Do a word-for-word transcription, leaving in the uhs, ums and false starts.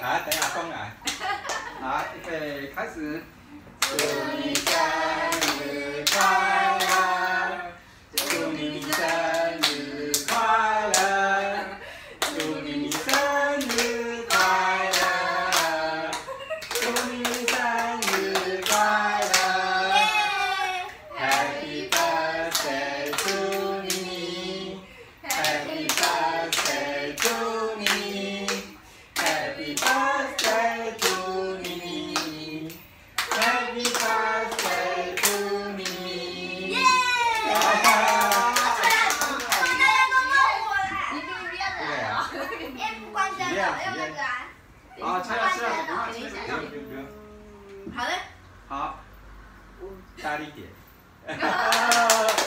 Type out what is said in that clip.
好，等阿公来。好，预备，开始。祝你生日快乐，祝你生日快乐，祝你生日快乐，祝你生日快乐 ，Happy birthday 祝你 ，Happy birthday 祝你 ，Happy birthday 祝你 ，Happy birthday 祝你。耶！好，吃了吃了，不要吃了，不用不用不用。好嘞。好，大力点。